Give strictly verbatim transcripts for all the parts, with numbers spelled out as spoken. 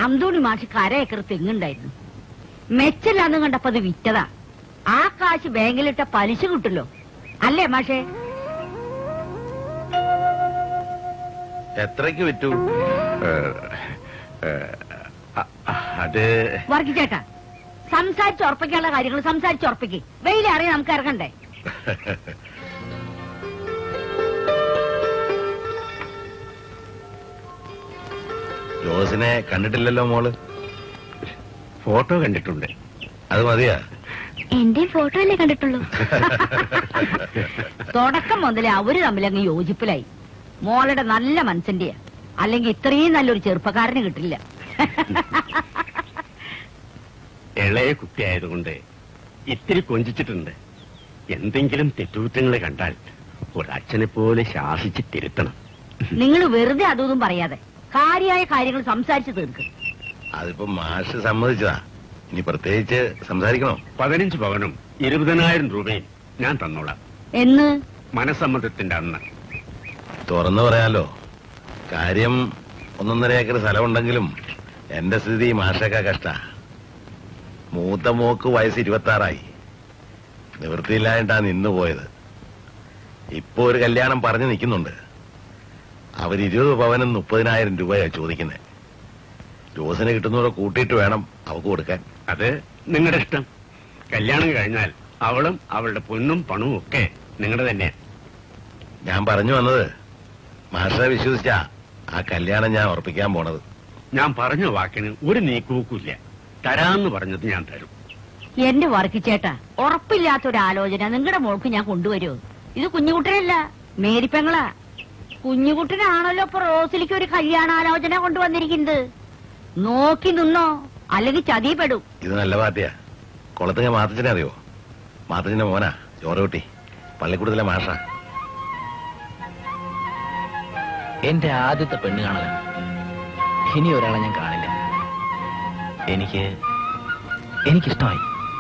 അന്തോണി മാഷിക്ക് അര ഏക്കർ തെങ്ങുണ്ടായിരുന്നു. മെച്ചല്ലാന്ന് കണ്ടപ്പോ അത് വിറ്റതാ. ആ കാശ് ബാങ്കിലിട്ട പലിശ കിട്ടല്ലോ അല്ലേ മാഷേ? എത്രയ്ക്ക് വിറ്റു? അത് വർഗിച്ചേട്ടാ, സംസാരിച്ചുറപ്പിക്കാനുള്ള കാര്യങ്ങൾ സംസാരിച്ചുറപ്പിക്ക്. വെയിലറിയാൻ നമുക്ക് ഇറങ്ങണ്ടേ? ജോസിനെ കണ്ടിട്ടില്ലല്ലോ മോള്? ഫോട്ടോ കണ്ടിട്ടുണ്ട്. അത് മതിയാ? എന്റെ ഫോട്ടോ അല്ലേ കണ്ടിട്ടുള്ളൂ. തുടക്കം മുതലേ അവര് തമ്മിലങ്ങ് യോജിപ്പിലായി. മോളുടെ നല്ല മനസ്സിന്റെയാ, അല്ലെങ്കിൽ ഇത്രയും നല്ലൊരു ചെറുപ്പക്കാരന് കിട്ടില്ല. ഇളയ കുട്ടിയായതുകൊണ്ട് ഇത്തിരി കൊഞ്ചിച്ചിട്ടുണ്ട്. എന്തെങ്കിലും തെറ്റുകുറ്റങ്ങൾ കണ്ടാൽ ഒരച്ഛനെ പോലെ ശാസിച്ച് തിരുത്തണം. നിങ്ങൾ വെറുതെ അതൊന്നും പറയാതെ കാര്യമായ കാര്യങ്ങൾ സംസാരിച്ചു തീർക്കും. അതിപ്പോ മാഷ് സമ്മതിച്ചതാ, ഇനി പ്രത്യേകിച്ച് സംസാരിക്കണോ? പതിനഞ്ച് പവനും ഇരുപതിനായിരം രൂപയും ഞാൻ തന്നോളാം. എന്ന്? മനസ്സമ്മതത്തിന്റെ അന്ന്. തുറന്നു പറയാലോ, കാര്യം ഒന്നൊന്നര ഏക്കർ സ്ഥലമുണ്ടെങ്കിലും എന്റെ സ്ഥിതി മാഷേക്കാ കഷ്ട. മൂത്ത മോക്ക് വയസ്സ് ഇരുപത്തി ആറായി. നിവൃത്തിയില്ലായിട്ടാ നിന്നു പോയത്. ഇപ്പൊ ഒരു കല്യാണം പറഞ്ഞു നിൽക്കുന്നുണ്ട്. അവർ ഇരുപത് പവനും മുപ്പതിനായിരം രൂപയാ ചോദിക്കുന്നത്. ജോസിന് കിട്ടുന്നതോടെ കൂട്ടിയിട്ട് വേണം അവക്ക് കൊടുക്കാൻ. അത് നിങ്ങളുടെ ഇഷ്ടം. കല്യാണം കഴിഞ്ഞാൽ അവളും അവളുടെ പൊന്നും പണവും ഒക്കെ നിങ്ങളുടെ തന്നെയാണ്. ഞാൻ പറഞ്ഞു വന്നത്, മാഷെ വിശ്വസിച്ചാ ആ കല്യാണം ഞാൻ ഉറപ്പിക്കാൻ പോണത്. ഞാൻ പറഞ്ഞ വാക്കിന് ഒരു നീക്കൂക്കില്ല. തരാന്ന് പറഞ്ഞത് ഞാൻ തരും. എന്റെ വർക്കിച്ചേട്ടാ, ഉറപ്പില്ലാത്തൊരാലോചന നിങ്ങളുടെ മോൾക്ക് ഞാൻ കൊണ്ടുവരുമോ? ഇത് കുഞ്ഞുകുട്ടനല്ല, മേരിപ്പെങ്ങളാ. കുഞ്ഞുകുട്ടനാണല്ലോ ഇപ്പൊ റോസിലേക്ക് ഒരു കല്യാണാലോചന കൊണ്ടുവന്നിരിക്കുന്നത്. നോക്കി നിന്നോ, അല്ലെങ്കിൽ ചതിപ്പെടും. ഇത് നല്ല പാർട്ടിയാ. കുളത്തുങ്ങ മാത്തച്ഛനെ അറിയോ? മാത്തച്ഛന്റെ മോനാ ചോറകുട്ടി, പള്ളിക്കൂടത്തിലെ മാഷ. എന്റെ ആദ്യത്തെ പെണ്ണ് കാണല. ഇനി ഒരാളെ ഞാൻ കാണില്ല. എനിക്ക് എനിക്കിഷ്ടമായി.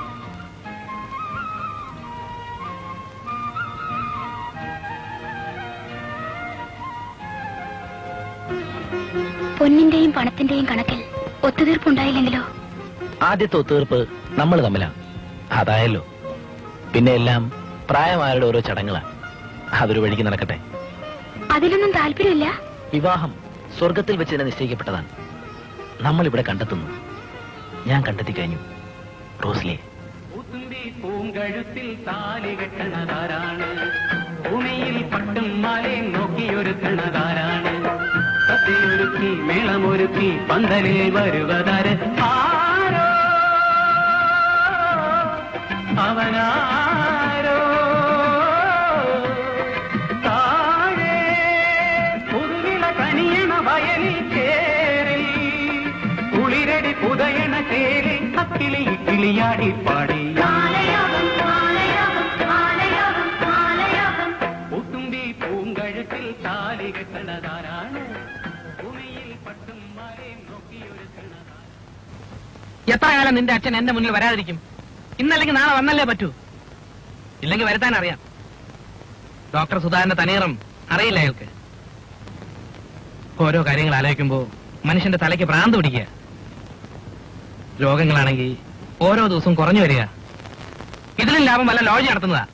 പൊന്നിന്റെയും പണത്തിന്റെയും കണക്കിൽ ഒത്തുതീർപ്പുണ്ടായില്ലെങ്കിലോ? ആദ്യത്തെ ഒത്തുതീർപ്പ് നമ്മൾ തമ്മിലാ. അതായല്ലോ. പിന്നെ എല്ലാം പ്രായമാരുടെ ഓരോ ചടങ്ങുകളാ. അതൊരു വഴിക്ക് നടക്കട്ടെ. അതിലൊന്നും താല്പര്യമില്ല. വിവാഹം സ്വർഗത്തിൽ വെച്ച് തന്നെ നിശ്ചയിക്കപ്പെട്ടതാണ്. നമ്മൾ ഇവിടെ കണ്ടെത്തുന്നു. ഞാൻ കണ്ടെത്തി കഴിഞ്ഞു. റോസ്ലി പൂങ്കഴുത്തിൽ താലി കെട്ടണതാരാണ്? ഭൂമിയിൽ പട്ടും മാലയും നോക്കിയൊരുക്കണതാരാണ്? കത്തിയൊരുക്കി മേളമൊരുക്കി പന്തലിൽ വരുവതാര്? ആരോ അവനാരോ താഴെ പുതുവിള കനിയണ വയലിൽ ചേരി കുളിരടി പുതയണ ചേരി അക്കിളി കിളിയാടി പാടി പുത്തുമ്പി പൂങ്കഴുത്തിൽ താലി കെട്ടണതാരാണ്? ഭൂമിയിൽ പട്ടും മാലയും നോക്കിയൊരുക്കണതാരാണ്? എത്ര കാലം നിന്റെ അച്ഛൻ എന്റെ മുന്നിൽ വരാതിരിക്കും? ഇന്നല്ലെങ്കിൽ നാളെ വന്നല്ലേ പറ്റൂ. ഇല്ലെങ്കിൽ വരുത്താൻ അറിയാം. ഡോക്ടർ സുധാകരന്റെ തനീറം അറിയില്ല അയാൾക്ക്. ഓരോ കാര്യങ്ങൾ ആലോചിക്കുമ്പോ മനുഷ്യന്റെ തലയ്ക്ക് ഭ്രാന്ത് പിടിക്കുക. രോഗങ്ങളാണെങ്കിൽ ഓരോ ദിവസവും കുറഞ്ഞു വരിക. ഇതിലും ലാഭം വല്ല ലോഡ്ജ് നടത്തുന്നതാ.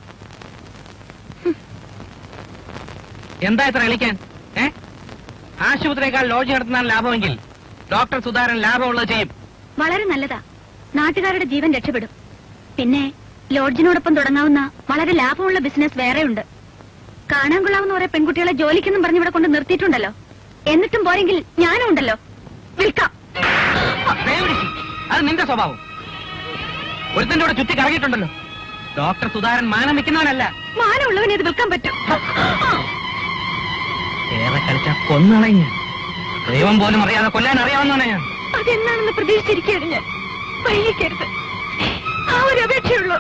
എന്താ ഇത്ര എളിക്കാൻ? ഏ ആശുപത്രിയേക്കാൾ ലോഡ്ജ് നടത്തുന്നതാണ് ലാഭമെങ്കിൽ ഡോക്ടർ സുധാകരൻ ലാഭമുള്ളത് ചെയ്യും. വളരെ നല്ലതാ. നാട്ടുകാരുടെ ജീവൻ രക്ഷപ്പെടും. പിന്നെ ലോഡ്ജിനോടൊപ്പം തുടങ്ങാവുന്ന വളരെ ലാഭമുള്ള ബിസിനസ് വേറെയുണ്ട്. കാണാൻ കൊള്ളാവുന്ന കുറെ പെൺകുട്ടികളെ ജോലിക്കൊന്നും പറഞ്ഞ് ഇവിടെ കൊണ്ട് നിർത്തിയിട്ടുണ്ടല്ലോ. എന്നിട്ടും പോരെങ്കിൽ ഞാനും ഉണ്ടല്ലോ, വിൽക്കാം. അത് നിന്റെ സ്വഭാവം. ഒരുത്തന്റെ കൂടെ ചുറ്റി കറങ്ങിയിട്ടുണ്ടല്ലോ. ഡോക്ടർ സുധാകരൻ മാനം വെക്കുന്നവനല്ല. മാനമുള്ളവനെ ഇത് വിൽക്കാൻ പറ്റും. ഏറെ കളിച്ചാ കൊന്നളഞ്ഞ ദൈവം പോലും അറിയാതെ കൊല്ലാൻ അറിയാവുന്നവനാ ഞാൻ. അതെന്നാണെന്ന് പ്രതീക്ഷിച്ചിരിക്കുകയാണ് ഞാൻ. വൈകിക്കരുത്, ആ ഒരു അപേക്ഷയുള്ളൂ.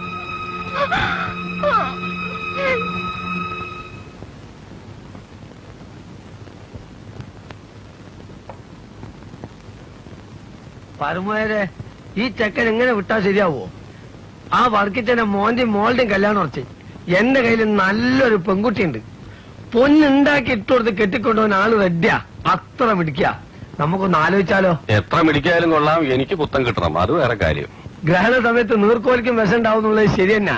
പരമേരെ ഈ ചെക്കൻ എങ്ങനെ വിട്ടാ ശരിയാവോ? ആ വർക്കിച്ചന്റെ മോന്റെയും മോളുടെയും കല്യാണം ഉറച്ച് എന്റെ കയ്യിൽ നല്ലൊരു പെൺകുട്ടിയുണ്ട്. പൊന്നുണ്ടാക്കി ഇട്ടുകൊടുത്ത് കെട്ടിക്കൊണ്ടുപോകാൻ ആള് റെഡിയാ. അത്ര പിടിക്കുക. നമുക്കൊന്ന് ആലോചിച്ചാലോ? എത്ര മിടിക്കായാലും കൊള്ളാം, എനിക്ക് പുത്തം കിട്ടണം, അത് വേറെ കാര്യം. ഗ്രഹണ സമയത്ത് നീർക്കോലിക്കും വിഷം ഉണ്ടാവുന്നുള്ളത് ശരി തന്നെ.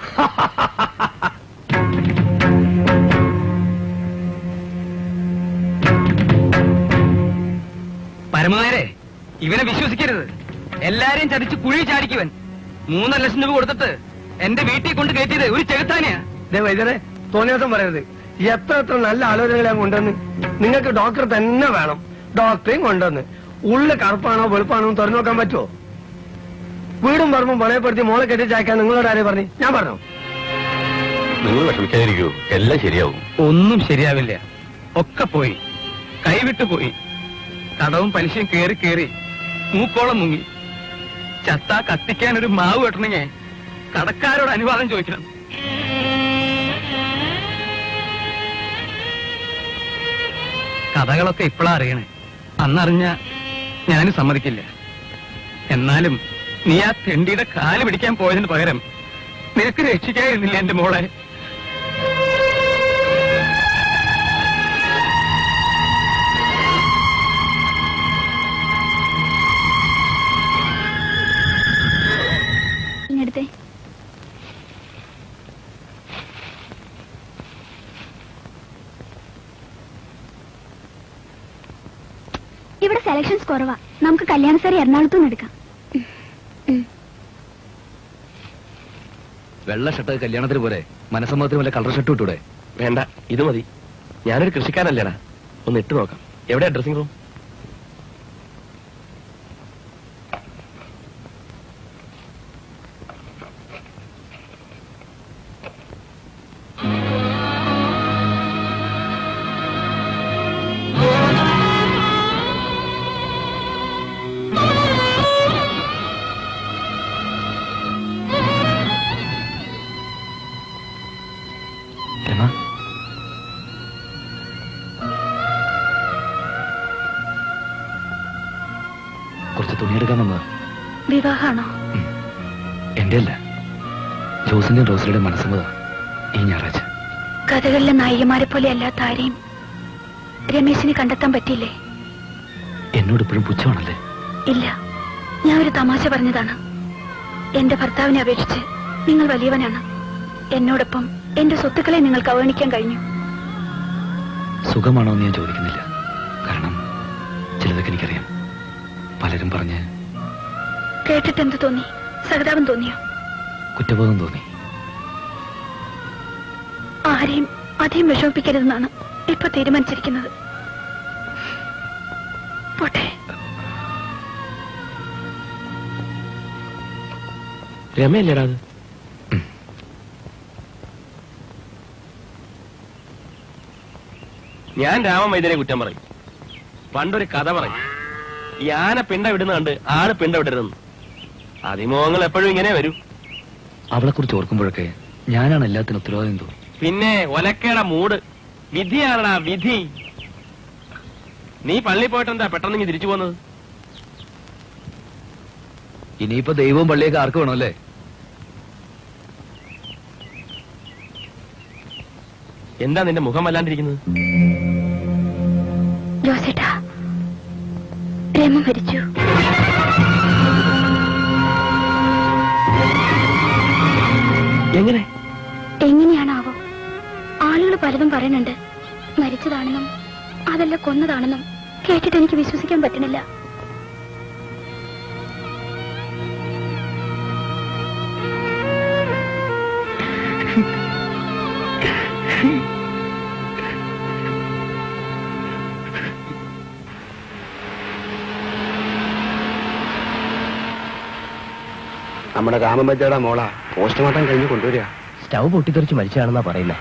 പരമനേരെ ഇവനെ വിശ്വസിക്കരുത്. എല്ലാരെയും ചതിച്ച് കുഴി ചാടിക്കുവൻ. മൂന്നര ലക്ഷം രൂപ കൊടുത്തിട്ട് എന്റെ വീട്ടിൽ കൊണ്ട് കയറ്റിയത് ഒരു ചെകുത്താനെയാ. വൈദ്യരെ തോന്നിയാസം പറയരുത്. എത്ര എത്ര നല്ല ആലോചനകളെ കൊണ്ടുവന്ന്. നിങ്ങൾക്ക് ഡോക്ടർ തന്നെ വേണം. ഡോക്ടറെയും കൊണ്ടുവന്ന് ഉള്ളിൽ കറുപ്പാണോ വെളുപ്പാണോ തുറന്നു നോക്കാൻ പറ്റുമോ? വീടും പറമ്പും പണയപ്പെടുത്തി മോളെ കെട്ടിച്ചയക്കാൻ നിങ്ങളോട് ആരെയും പറഞ്ഞു? ഞാൻ പറഞ്ഞോ? നിങ്ങൾ വിഷമിക്കാതിരിക്കൂ, എല്ലാം ശരിയാവും. ഒന്നും ശരിയാവില്ല. ഒക്കെ പോയി, കൈവിട്ടു പോയി. കടവും പലിശയും കേറി കേറി മൂക്കോളം മുങ്ങി. ചത്താ കത്തിക്കാൻ ഒരു മാവ് വെട്ടണമെങ്കിൽ കടക്കാരോട് അനുവാദം ചോദിക്കണം. കഥകളൊക്കെ ഇപ്പോഴാ അറിയണേ. അന്നറിഞ്ഞ ഞാനും സമ്മതിക്കില്ല. എന്നാലും നീ ആ തെണ്ടിയുടെ കാല് പിടിക്കാൻ പോയതിന് പകരം നിനക്ക് രക്ഷിക്കാതിരുന്നില്ല എന്റെ മോളെ. ഇങ്ങടുത്തെ ഇവിടെ സെലക്ഷൻസ് കുറവാ. നമുക്ക് കല്യാണസാരി എറണാകുളത്തുനിന്ന് എടുക്കാം. വെള്ള ഷർട്ട് കല്യാണത്തിന് പോലെ മനസ്സമ്മതത്തിന് വല്ല കളർ ഷർട്ട് ഇട്ടൂടെ? വേണ്ട, ഇത് മതി. ഞാനൊരു കൃഷിക്കാരല്ലേടാ, ഒന്ന് ഇട്ട് നോക്കാം. എവിടെയാ ഡ്രസ്സിംഗ് റൂം? കുറച്ച് തുണിയെടുക്കാൻ വന്നതാ. വിവാഹമാണോ? എന്റെ അല്ല, ജോസിന്റെ റോസലിയുടെ മനസ്സമ്മതാ ഈ ഞായറാഴ്ച. കഥകളിലെ നായികമാരെ പോലെ അല്ലാത്ത ആരെയും രമേശിന് കണ്ടെത്താൻ പറ്റിയില്ലേ? എന്നോട് ഇപ്പോഴും പുച്ഛമാണല്ലേ? ഇല്ല, ഞാൻ ഒരു തമാശ പറഞ്ഞതാണ്. എന്റെ ഭർത്താവിനെ അപേക്ഷിച്ച് നിങ്ങൾ വലിയവനാണ്. എന്നോടൊപ്പം എന്റെ സ്വത്തുക്കളെ നിങ്ങൾക്ക് അവഗണിക്കാൻ കഴിഞ്ഞു. സുഖമാണോ എന്ന് ഞാൻ ചോദിക്കുന്നില്ല. കാരണം ചിലതൊക്കെ എനിക്കറിയാം. പലരും പറഞ്ഞ് കേട്ടിട്ട് എന്ത് തോന്നി? സഹതാപം തോന്നിയോ? കുറ്റബോധം തോന്നി. ആരെയും അധികം വിഷമിപ്പിക്കരുതെന്നാണ് ഇപ്പൊ തീരുമാനിച്ചിരിക്കുന്നത്. പോട്ടെ. രമയല്ലേടാ അത്? ഞാൻ രാമവൈദ്യരെ കുറ്റം പറയും. പണ്ടൊരു കഥ പറയും. ഈ ആന പിണ്ട വിടുന്ന കണ്ട് ആള് പിണ്ട വിടരുതെന്ന്. അതിമോഹങ്ങൾ എപ്പോഴും ഇങ്ങനെ വരൂ. അവളെ കുറിച്ച് ഓർക്കുമ്പോഴൊക്കെ ഞാനാണ് എല്ലാത്തിനും ഉത്തരവാദിത്വം തോന്നും. പിന്നെ ഒലക്കേട മൂട്. വിധിയാണടാ വിധി. നീ പള്ളി പോയിട്ടെന്താ പെട്ടെന്ന് നീ തിരിച്ചു പോന്നത്? ഇനിയിപ്പോ ദൈവവും പള്ളിയൊക്കെ ആർക്ക് വേണമല്ലേ? എന്താ നിന്റെ മുഖം വല്ലാണ്ടിരിക്കുന്നത്? ജോസേട്ടാ, രമ മരിച്ചു. എങ്ങനെ? എങ്ങനെയാണാവോ? ആളുകൾ പലതും പറയുന്നുണ്ട്. മരിച്ചതാണെന്നും അതല്ല കൊന്നതാണെന്നും കേട്ടിട്ട് എനിക്ക് വിശ്വസിക്കാൻ പറ്റുന്നില്ല. നമ്മുടെ രാമബജയുടെ മോള പോസ്റ്റ്മോർട്ടം കഴിഞ്ഞ് കൊണ്ടുവരിക. സ്റ്റൗ പൊട്ടിത്തെറിച്ച് മരിച്ചാണെന്നാ പറയുന്നത്.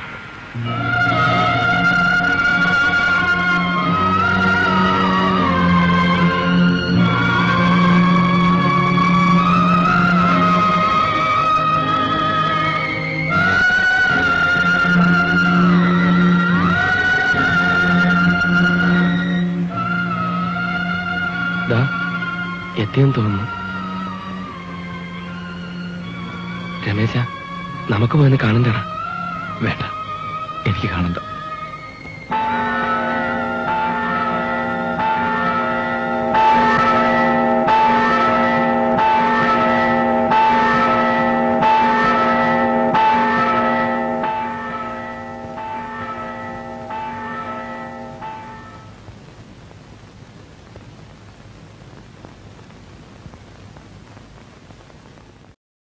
എത്തിയെന്ന് തോന്നുന്നു. രമേശ, നമുക്ക് പോയെന്ന് കാണണ്ടടാ. വേണ്ട, എനിക്ക് കാണണ്ട.